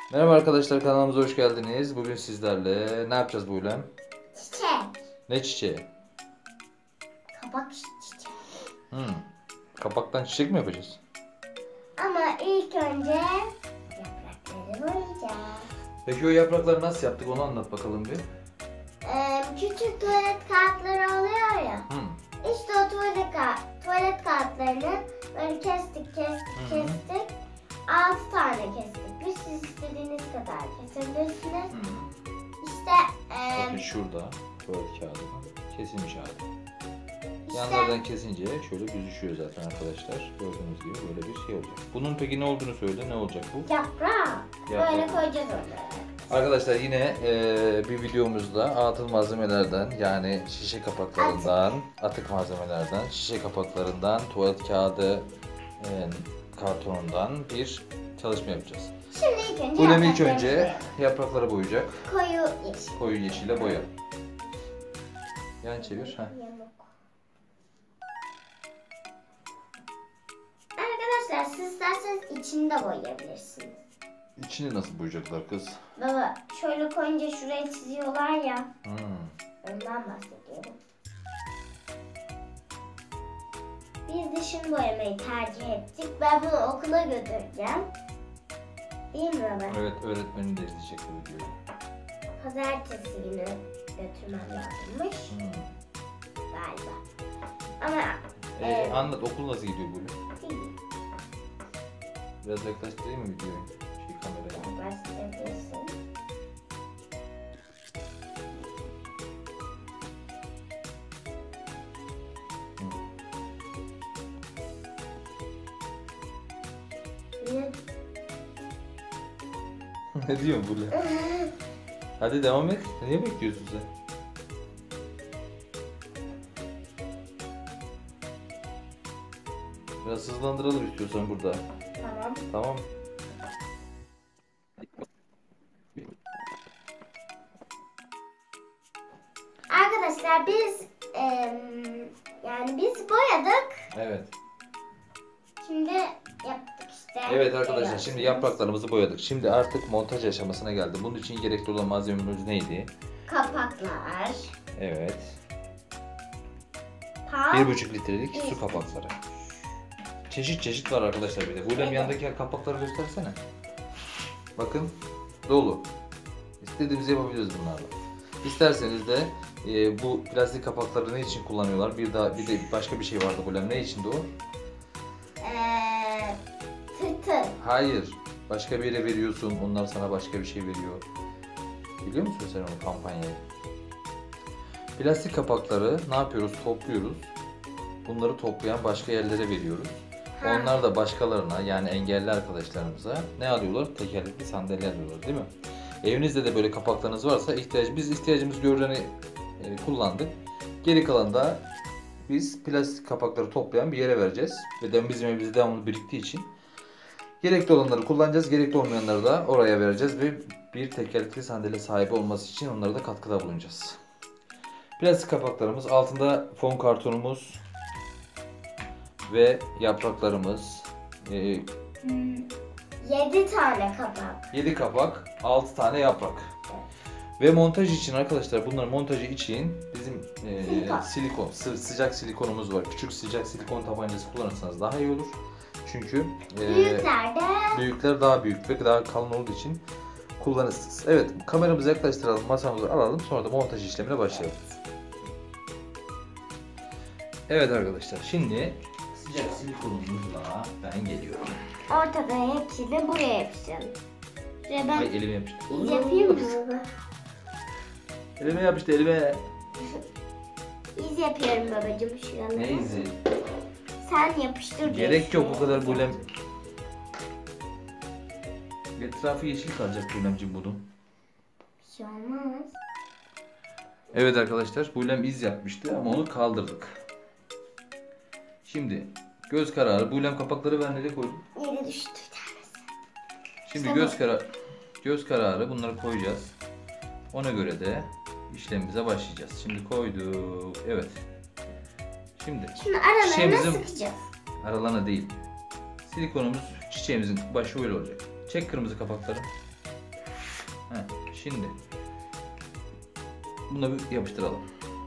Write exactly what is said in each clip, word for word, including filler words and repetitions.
Merhaba arkadaşlar, kanalımıza hoş geldiniz. Bugün sizlerle ne yapacağız Buğlem? Çiçek. Ne çiçeği? Kabak çiçeği. Hmm. Kapaktan çiçek mi yapacağız? Ama ilk önce yaprakları boyayacağız. Peki o yaprakları nasıl yaptık onu anlat bakalım bir. Ee, küçük tuvalet kağıtları oluyor ya. Hmm. İşte o tuvalet, ka- tuvalet kağıtlarını böyle kestik kestik Hı hı. kestik. Altı tane kestik. Biz siz istediğiniz kadar kesebilirsiniz. Hmm. İşte Bakın e, şurada tuvalet kağıdı kesilmiş hali. işte Yanlardan kesince şöyle büzüşüyor zaten arkadaşlar. Gördüğünüz gibi böyle bir şey olacak. Bunun peki ne olduğunu söyle, ne olacak bu? yaprak. Yaprak. Böyle koyacağız onları. Arkadaşlar yine e, bir videomuzda atıl malzemelerden yani şişe kapaklarından, atık malzemelerden, şişe kapaklarından, tuvalet kağıdı, e, kartonundan bir çalışma yapacağız. Şimdi ilk önce Buğlem ilk yaprakları önce boyayalım. yaprakları boyayacak. Koyu yeşil. Koyu yeşile boya. Yan çevir. Heh. Yamuk. Arkadaşlar siz isterseniz içini de boyayabilirsiniz. İçini nasıl boyayacaklar kız? Baba şöyle koyunca şuraya çiziyorlar ya. Hmm. Ondan bahsediyorum. Biz dışını boyamayı tercih ettik. Ben bunu okula götüreceğim. Değil mi baba? Evet, öğretmenin de izleyecek bu videoyu. Pazartesi günü götürmem lazımmış Hmm. galiba. Ama Ee, Evet. Anlat, okul nasıl gidiyor Buğlem? değil. Biraz yaklaştırayım mı videoyu? Şey, kamerayı. Başlayabilirsin. Ne? Ne diyorsun Buğlem? Hadi devam et. Niye bekliyorsun sen? Biraz hızlandıralım istiyorsan burada. Tamam. Tamam. Arkadaşlar biz em, yani biz boyadık. Evet. Şimdi yaptık işte. Evet arkadaşlar, Görüyorsunuz. şimdi yapraklarımızı boyadık. Şimdi artık montaj aşamasına geldi. Bunun için gerekli olan malzememiz neydi? Kapaklar. Evet. Tam. Bir buçuk litrelik su kapakları. Çeşit çeşit var arkadaşlar bir de. Buğlem Evet. yanındaki kapakları göstersene. Bakın dolu. İstediğimizi yapabiliriz bunlarla. İsterseniz de e, bu plastik kapakları ne için kullanıyorlar? Bir daha bir de başka bir şey vardı Buğlem. Ne içindi o? Ee, tırtıl. Hayır. Başka bir yere veriyorsun. Onlar sana başka bir şey veriyor. Biliyor musun sen onu, kampanyayı? Plastik kapakları ne yapıyoruz? Topluyoruz. Bunları toplayan başka yerlere veriyoruz. Ha. Onlar da başkalarına, yani engelli arkadaşlarımıza ne alıyorlar? Tekerlekli sandalye alıyorlar, değil mi? Evinizde de böyle kapaklarınız varsa ihtiyaç, biz ihtiyacımız görüleni e, kullandık. Geri kalan da biz plastik kapakları toplayan bir yere vereceğiz. Ve de bizim evimizde devamlı biriktiği için gerekli olanları kullanacağız, gerekli olmayanları da oraya vereceğiz ve bir tekerlekli sandalye sahibi olması için onlara da katkıda bulunacağız. Plastik kapaklarımız, altında fon kartonumuz ve yapraklarımız, e, Hmm, Yedi tane kapak. yedi kapak, altı tane yaprak. Ve montaj için arkadaşlar, bunların montajı için bizim e, Silikon. silikon, sı- sıcak silikonumuz var. Küçük sıcak silikon tabancası kullanırsanız daha iyi olur. Çünkü e, Büyüklerde büyükler daha büyük ve daha kalın olduğu için kullanırsınız. Evet, kameramızı yaklaştıralım, masamızı alalım, sonra da montaj işlemine başlayalım. Evet arkadaşlar, şimdi sıcak silikonumuzla ben geliyorum. ortada hepsini buraya yapacağım. Şuraya ben Ay, elime yapıştı. iz yapayım mı baba? Elime yapıştı, elime. İz yapıyorum babacığım şu yana. Ne izi? Sen yapıştır diye Gerek yok bu şuraya kadar iz Buğlem. yaptım. Etrafı yeşil kalacak Buğlemciğim bunun. Bir şey olmaz. Evet arkadaşlar, Buğlem iz yapmıştı ama onu kaldırdık. Şimdi göz kararı. Buğlem kapakları ben nereye koydum? Yere düştü bir tanesi. Şimdi İşte göz bu. kararı, göz kararı bunları koyacağız. Ona göre de işlemimize başlayacağız. Şimdi koyduk. Evet. Şimdi Şimdi aralarına çiçeğimizin sıkacağız. aralarına değil. Silikonumuz çiçeğimizin başı öyle olacak. Çek kırmızı kapakları. Heh, şimdi bunu bir yapıştıralım.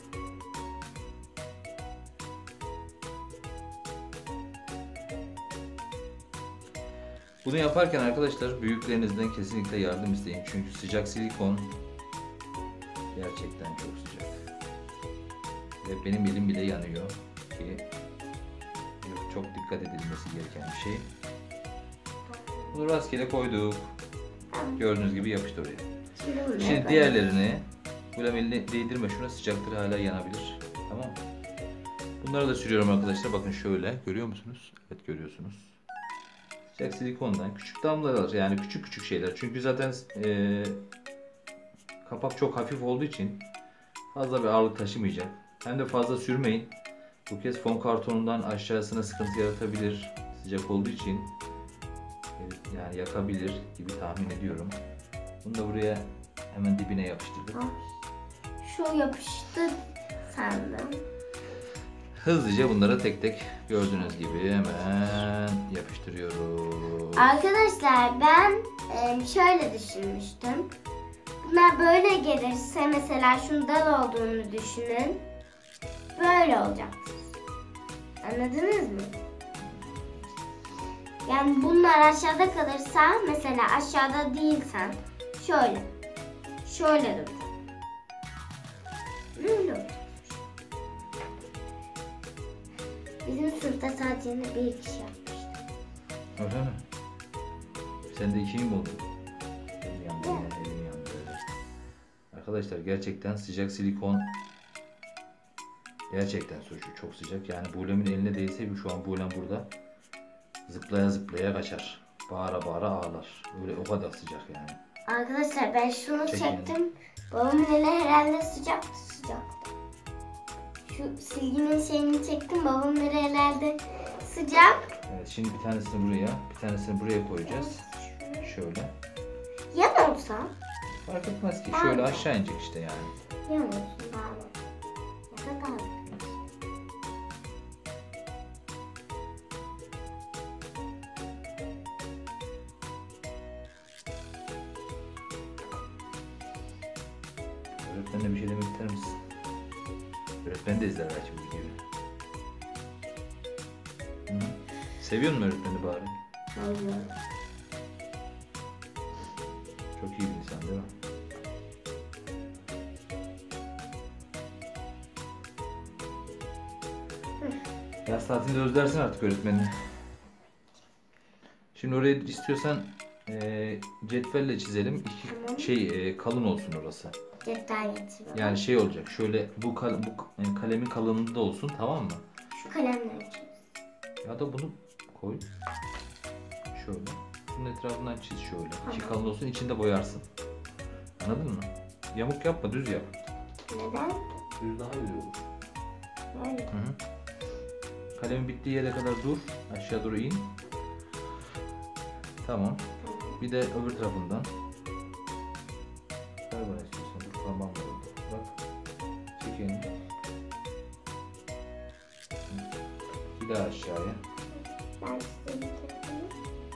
Bunu yaparken arkadaşlar büyüklerinizden kesinlikle yardım isteyin. Çünkü sıcak silikon gerçekten çok sıcak. Ve benim elim bile yanıyor ki çok dikkat edilmesi gereken bir şey. Bunu rastgele koyduk. Gördüğünüz gibi yapıştı oraya. Şimdi, Şimdi diğerlerini böyle eline değdirme, şuna sıcaktır, hala yanabilir. Tamam mı? Bunları da sürüyorum arkadaşlar. Bakın şöyle, görüyor musunuz? Evet, görüyorsunuz. Sıcak silikondan küçük damlalar, yani küçük küçük şeyler. Çünkü zaten e, kapak çok hafif olduğu için fazla bir ağırlık taşımayacak. Hem de fazla sürmeyin. Bu kez fon kartonundan aşağısına sıkıntı yaratabilir. Sıcak olduğu için yani yakabilir gibi tahmin ediyorum. Bunu da buraya hemen dibine yapıştırdık. Şu yapıştı sandım. Hızlıca bunları tek tek gördüğünüz gibi hemen yapıştırıyoruz. Arkadaşlar ben e, şöyle düşünmüştüm. Bunlar böyle gelirse mesela şunun dal olduğunu düşünün. Böyle olacak. Anladınız mı? Yani bunlar aşağıda kalırsa, mesela aşağıda değilsen şöyle. Şöyle dur. Böyle olur. Bizim sınıfta sadece bir kişi yapmıştı. Öyle mi? Sen de iki mi oldun? Elim yandı, yine, elim yandı. Arkadaşlar gerçekten sıcak silikon gerçekten suçu çok sıcak. Yani Bulem'in eline değse şu an Bulem burada zıplaya zıplaya kaçar. Bağıra bağıra ağlar. Öyle o kadar sıcak yani. Arkadaşlar ben şunu Çekin. çektim. Babamın eli herhalde sıcaktı sıcaktı. Şu silginin şeyini çektim. Babamın eli herhalde sıcak. Evet, şimdi bir tanesini buraya, bir tanesini buraya koyacağız. Şöyle. Yan olsa? Fark etmez ki. Tamam. Şöyle aşağı inecek işte yani. Yan olsun daha mı? Ya da daha mı? Öğretmenle bir şey demek ister misin? Öğretmen de izler belki bu videoyu. Hı? Seviyor musun öğretmeni bari? Hayır. Çok iyi bir insan değil mi? Yaz tatilinde özlersin artık öğretmenini. Şimdi orayı istiyorsan e, cetvelle çizelim. İki Tamam. şey e, kalın olsun orası. Defter getir baba. Yani şey olacak. Şöyle bu, kal, bu e, kalemin kalınlığında olsun, tamam mı? Şu kalemle çiz. Ya da bunu koy. Şöyle. Bunun etrafından çiz şöyle. İçi Tamam. kalın olsun, içinde boyarsın. Anladın mı? Yamuk yapma, düz yap. Neden? Düz daha iyi olur. Böyle. Hı hı. Kalemin bittiği yere kadar dur. Aşağı doğru in. Tamam. Bir de öbür tarafından. Ver bana istiyorsan. Dur, parmağım var orada. Bak. Çek elini. Bir daha aşağıya. Ben size bir takayım.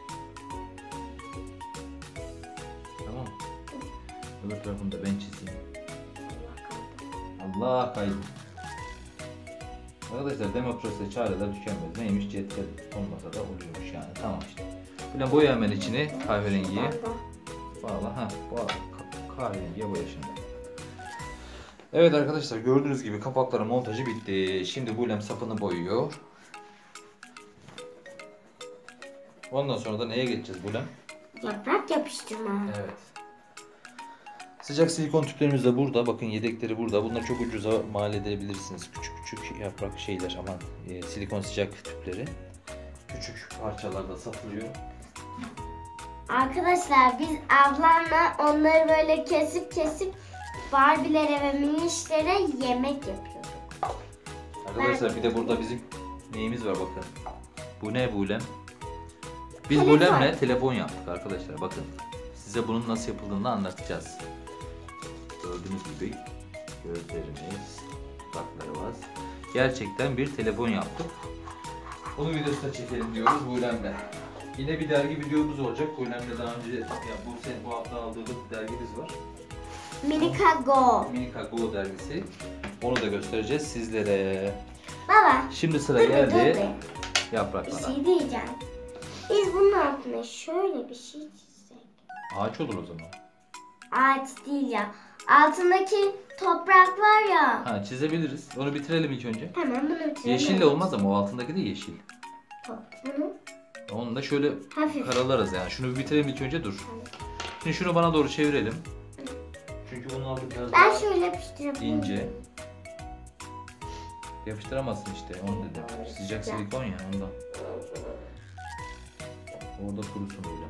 Tamam. Öbür tarafını da ben çizeyim. Allah kahretsin. Allah kaydı. Arkadaşlar demokrasiye çareler tükenmez. Neymiş, cetvel olmasa da oluyormuş yani. Tamam işte. Böyle boya hemen içini kahverengiye. Bağla. Ha, bağla. Kahverengiye boya şimdi. Evet arkadaşlar, gördüğünüz gibi kapakların montajı bitti. Şimdi Bulem sapını boyuyor. Ondan sonra da neye geçeceğiz Bulem? Yaprak yapıştırma. Evet. Sıcak silikon tüplerimiz de burada. Bakın yedekleri burada. Bunları çok ucuza mal edebilirsiniz. Küçük küçük yaprak şeyler, aman e, silikon sıcak tüpleri. Küçük parçalarda satılıyor. Arkadaşlar biz ablamla onları böyle kesip kesip Barbie'lere ve minişlere yemek yapıyorduk. Arkadaşlar bir de burada bizim neyimiz var bakın. Bu ne Bulem? Biz Telefon. Bulem'le telefon yaptık arkadaşlar. Bakın size bunun nasıl yapıldığını anlatacağız. Gördüğünüz gibi gözlerimiz, dudaklarımız. Gerçekten bir telefon yaptık. Onun videosunu çekelim diyoruz Bulem'le. Yine bir dergi videomuz olacak. Bu önemli daha önce ya bu sene bu hafta aldığımız bir dergimiz var. Minika Go. Minika Go dergisi. Onu da göstereceğiz sizlere. Baba. Şimdi sıra Dur bir, dur geldi bir. Bir yapraklara. şey diyeceğim. Biz bunun altına şöyle bir şey çizsek. Ağaç olur o zaman. Ağaç değil ya. Altındaki toprak var ya. Ha çizebiliriz. Onu bitirelim ilk önce. Hemen bunu bitirelim. Yeşille olmaz ama o altındaki de yeşil. Bunu Onu da şöyle hafif. karalarız yani. Şunu bir bitirelim ilk önce dur. Şimdi şunu bana doğru çevirelim. Çünkü bunun altı biraz Ben daha şöyle yapıştırabilirim. ince. Yapıştıramazsın işte onu dedim. Sıcak silikon ya ondan. Orada kurusun öyle.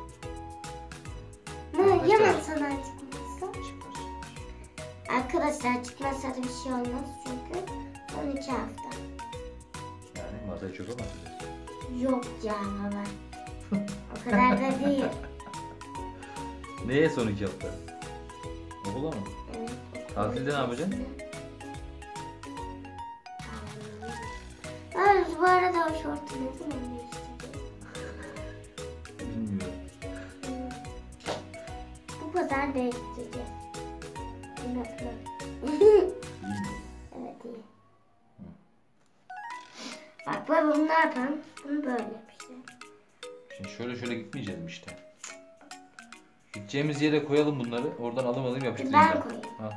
Ne? Yaman sana çıkmazsa. Çıkar. Arkadaşlar çıkmazsa da bir şey olmaz çünkü on iki hafta. Yani masayı çöpe mi atacağız? Yok ya baba. O kadar da değil. Neye son iki hafta? Okula mı? Evet. Tatilde ne yapacaksın? Aa, bu arada o şortu ne zaman değiştireceğiz? Bilmiyorum. Bu pazar değiştireceğiz. Unutma. Bilmiyorum. Evet iyi. Bak babam ne yapalım? Bunu böyle yapacağım. Şimdi şöyle şöyle gitmeyeceğiz mi işte? Gideceğimiz yere koyalım bunları. Oradan alım alayım yapıştırayım. Ben koyayım. Al.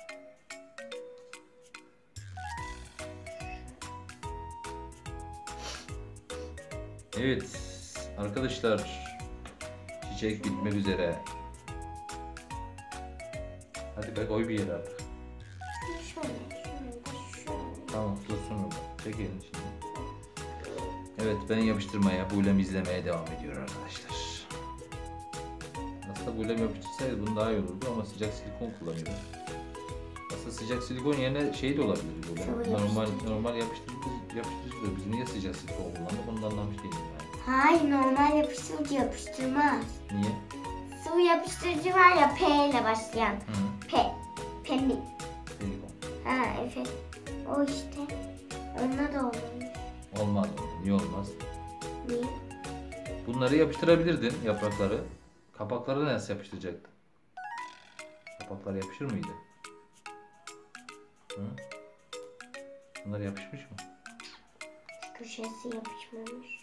Evet arkadaşlar, çiçek bitmek üzere. Hadi be koy bir yere artık. Şöyle, şöyle, şöyle. Tamam dursun orada. Çek elini şimdi. Evet ben yapıştırmaya, Buğlem izlemeye devam ediyor arkadaşlar. Aslında Buğlem yapıştırsaydı bunu daha iyi olurdu ama sıcak silikon kullanıyorum. Aslında sıcak silikon yerine şey de olabilir böyle. Sıvı Normal yapıştırıcı. normal yapıştırıcı yapıştırıcı da biz niye sıcak silikon kullandık onu da anlamış değilim yani. Hayır normal yapıştırıcı yapıştırmaz. Niye? Sıvı yapıştırıcı var ya P ile başlayan. Hı. P. Pemik. Silikon. Ha evet. O işte. Onunla da olur. Olmaz mı? Niye olmaz? Niye? Bunları yapıştırabilirdin yaprakları. Kapakları nasıl yapıştıracaktın? Kapaklar yapışır mıydı? Hı? Bunlar yapışmış mı? Köşesi yapışmamış.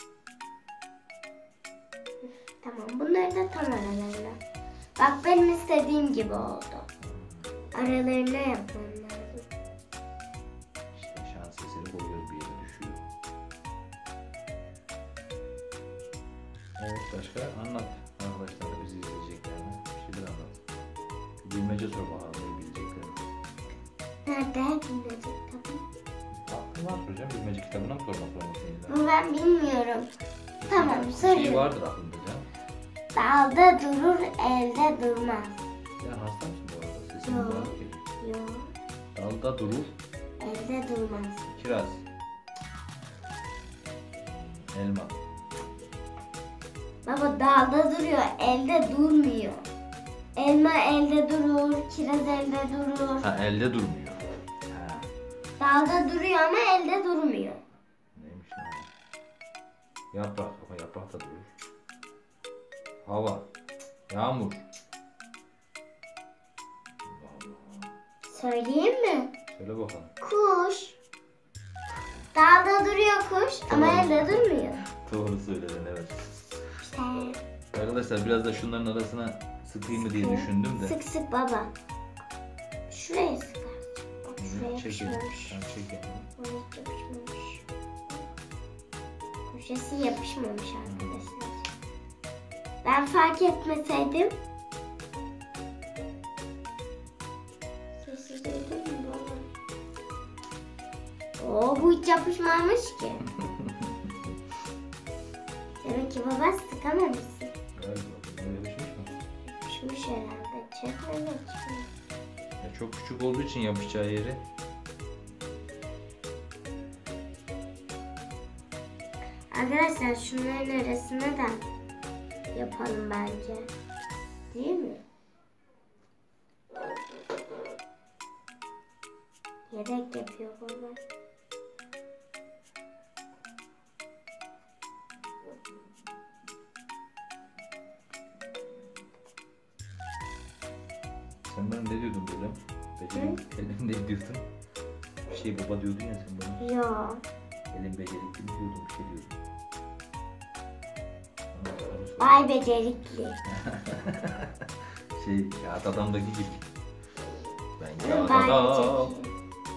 Tamam bunları da tam aralarına. Bak benim istediğim gibi oldu. Aralarına yapmam lazım. İşte şans eseri koyuyoruz bir yere düşüyor. Evet başka anlat arkadaşlar bizi izleyeceklerine bir şeyler anlat. Bilmece sor bakalım ne bileceklerini. Nerede bilmeyecek tabii. Aklın var hocam bilmece kitabına mı sormak zorundasın illa? Bunu ben bilmiyorum. Tamam Bir şey soruyorum. vardır aklında canım. Dalda durur elde durmaz. Sen hasta mısın bu arada? Sesin Yok. bağırık geliyor. Yok Dalda durur. elde durmaz. Kiraz. Elma. Baba dalda duruyor elde durmuyor. Elma elde durur, kiraz elde durur. Ha elde durmuyor. Ha. Dalda duruyor ama elde durmuyor. Neymiş lan? Yaprak. Ama yaprak da durur. Hava. Yağmur. Allah Allah. Söyleyeyim mi? Söyle bakalım. Kuş. Dalda duruyor kuş ama Tamam. elde durmuyor. Doğru söyledin evet. İşte Arkadaşlar biraz da şunların arasına sıkayım mı diye Sıkı. düşündüm de. sık sık baba. Şuraya sık azıcık. Bak şuraya Çekelim. yapışmamış. Tamam çekelim. Oraya hiç yapışmamış. Köşesi yapışmamış arkadaşlar. Ben fark etmeseydim. Sesi duydun mu baba? Oo bu hiç yapışmamış ki. Demek ki baba sıkamamışsın. Galiba. Böyle yapışmış mı? Yapışmış herhalde. Çekme mi? Ya çok küçük olduğu için yapışacağı yeri. Arkadaşlar şunların arasına da yapalım bence. Değil mi? Yedek yapıyor baba. Sen bana ne diyordun böyle? Becerik, elin ne diyordun? Bir şey baba diyordun ya sen bana. Yo. Elin becerikli mi diyordun, bir şey diyordun. Ay becerikli. Şey, kağıt adamdaki gibi. Ben Ay kağıt adam. becerikli.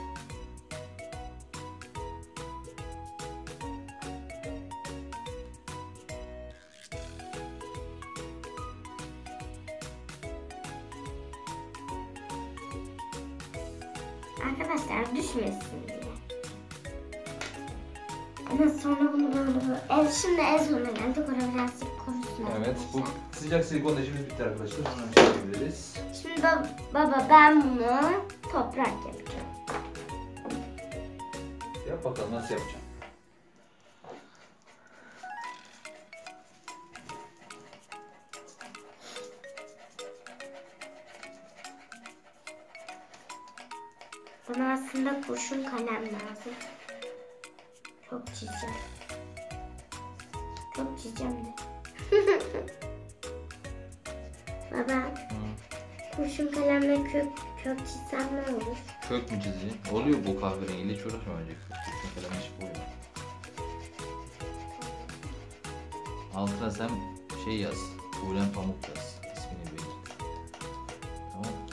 Arkadaşlar düşmesin diye. Ama sonra bunu böyle böyle. El, şimdi en sonuna geldik. Orada birazcık korusun. Evet, bu arkadaşlar. sıcak silikon işimiz bitti arkadaşlar. Onu çekebiliriz. Şimdi bab- baba ben bunu toprak yapacağım. Yap bakalım nasıl yapacağım. Bana aslında kurşun kalem lazım. Çok çizeceğim. Çok çizeceğim de. Baba, Hı. kurşun kalemle kök, kök çizsem ne olur? Kök mü çizeyim? Oluyor bu kahverengiyle, hiç uğraşma önce. Kök falan hiç koyma. Altına sen şey yaz. Buğlen Pamuk yaz. İsmini belirt. Tamam mı?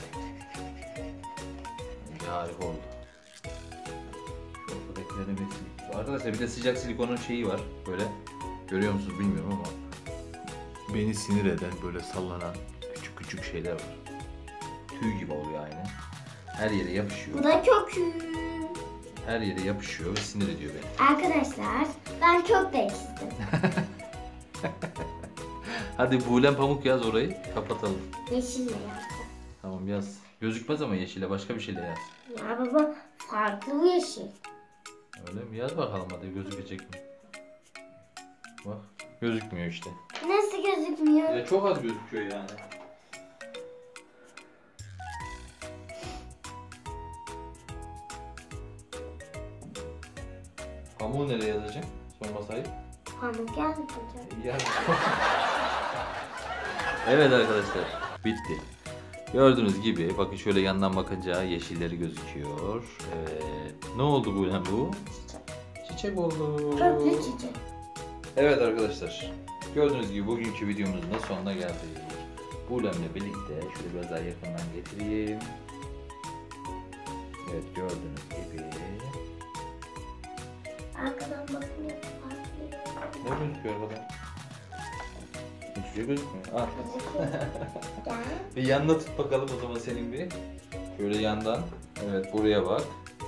Bence harika oldu. Şu ortadakilerini bir silik. Arkadaşlar bir de sıcak silikonun şeyi var. Böyle. Görüyor musunuz bilmiyorum ama. Beni sinir eden böyle sallanan küçük küçük şeyler var. Tüy gibi oluyor aynı. Her yere yapışıyor. Bu da kökü. Her yere yapışıyor ve sinir ediyor beni. Arkadaşlar, ben kök de çizdim. Hadi Buğlen Pamuk yaz orayı. Kapatalım. Yeşille yaptım. Tamam yaz. Gözükmez ama yeşile, başka bir şeyle yaz. Ya baba, farklı bir yeşil. Öyle mi? Yaz bakalım hadi, gözükecek mi? Bak gözükmüyor işte. Nasıl gözükmüyor? Ya çok az gözüküyor yani. Pamuğu nereye yazacağım? Sorma sahip. Pamuk yazmayacağım. Yaz. Evet arkadaşlar, bitti. Gördüğünüz gibi bakın şöyle yandan bakınca yeşilleri gözüküyor. Evet. Ne oldu bu lan bu? Çiçek oldu. Köklü çiçek. Evet arkadaşlar. Gördüğünüz gibi bugünkü videomuzun da sonuna geldik. Buğlemle birlikte şöyle biraz daha yakından getireyim. Evet gördüğünüz gibi. Arkadan bakın. Ne gözüküyor arkadan? Hiçbir şey gözükmüyor. Al. Gel. Bir yanına tut bakalım o zaman senin bir. Şöyle yandan. Evet buraya bak.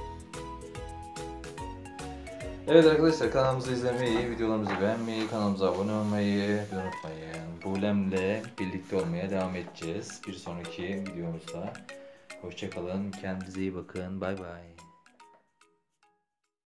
Evet arkadaşlar, kanalımızı izlemeyi, videolarımızı beğenmeyi, kanalımıza abone olmayı unutmayın. Buğlem'le birlikte olmaya devam edeceğiz bir sonraki videomuzda. Hoşça kalın, kendinize iyi bakın, bay bay.